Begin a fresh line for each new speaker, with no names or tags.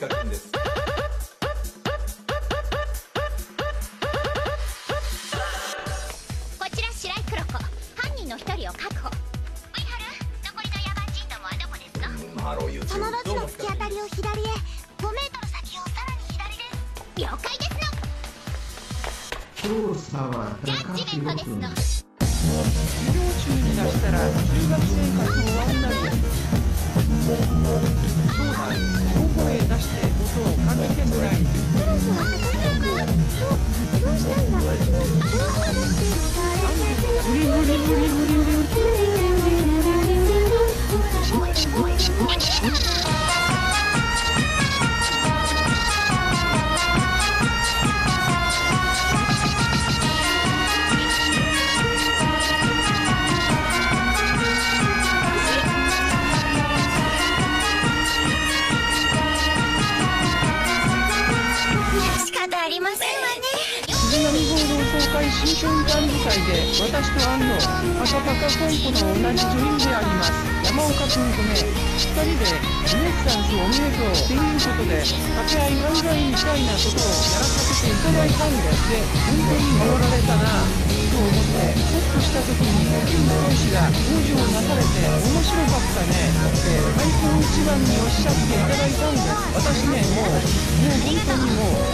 塚くんです。
こちら白井黒子、犯人の一人を確保。ウイハル、残りの野蛮人どもはどこですか？
ハロー YouTube
その路地の突き当た
り。
りを左へ、5メートル先をさらに左です。了解ですの。
調査は
ジャッジメントですの。
授業中に出したら中学生活終わんないよ。そうだ、高校へ出して音を感じてもらい。
どうしたんだ？
無理無理無理無理無理。
仕方ありませんわね。
杉並合同総会新春管理会で私と安藤、パカパカコンポの同じ女優であります山岡くんとね、2人でルネッサンスおめでとうっていうことで掛け合い漫才みたいなことをやらさせていただいたんです。で、本当に守られたなと思ってホッとした時に金同士が登場なされて面白かったねって開口一番におっしゃっていただいたんです。私ね、もう本当にもう